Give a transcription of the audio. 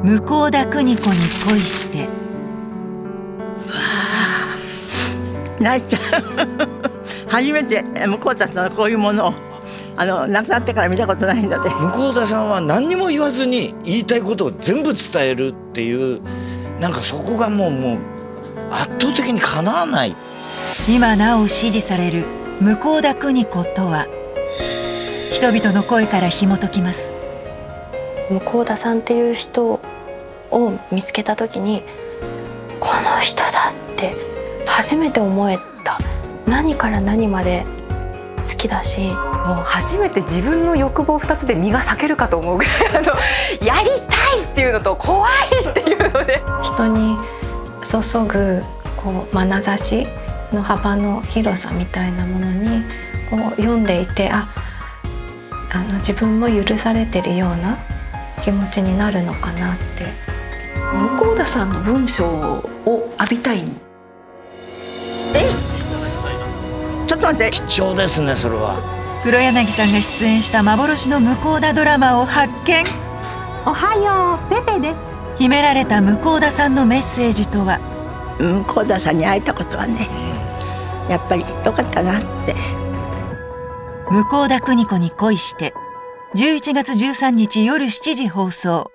向田邦子に恋して。 泣いちゃう初めて向田さんのこういうものを亡くなってから見たことないので。 向田さんは何にも言わずに言いたいことを全部伝えるっていう、なんかそこがもう圧倒的にかなわない。 今なお支持される向田邦子とは、人々の声から紐解きます。 向田さんっていう人を見つけた時に、この人だって初めて思えた。何から何まで好きだし、 もう初めて自分の欲望2つで身が裂けるかと思うぐらいやりたいっていうのと怖いっていうので、 人に注ぐ眼差しの幅の広さみたいなものに読んでいて、自分も許されてるような気持ちになるのかなって。 向田さんの文章を浴びたい。 ちょっと待って、 貴重ですね、それは。 黒柳さんが出演した幻の向田ドラマを発見。 おはよう、ペペです。 秘められた向田さんのメッセージとは。 向田さんに会えたことはね、やっぱり良かったなって。 向田邦子に恋して、11月13日夜7時放送。